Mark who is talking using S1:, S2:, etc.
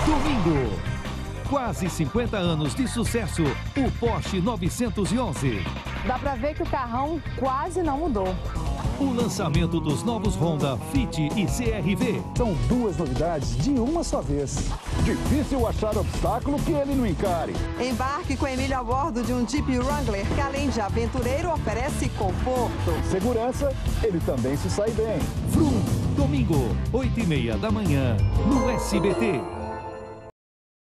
S1: Domingo. Quase 50 anos de sucesso, o Porsche 911.
S2: Dá pra ver que o carrão quase não mudou.
S1: O lançamento dos novos Honda Fit e CR-V.
S3: São duas novidades de uma só vez. Difícil achar obstáculo que ele não encare.
S4: Embarque com Emílio a bordo de um Jeep Wrangler que, além de aventureiro, oferece conforto.
S3: Segurança, ele também se sai bem.
S1: Vroom, domingo, 8h30 da manhã, no SBT.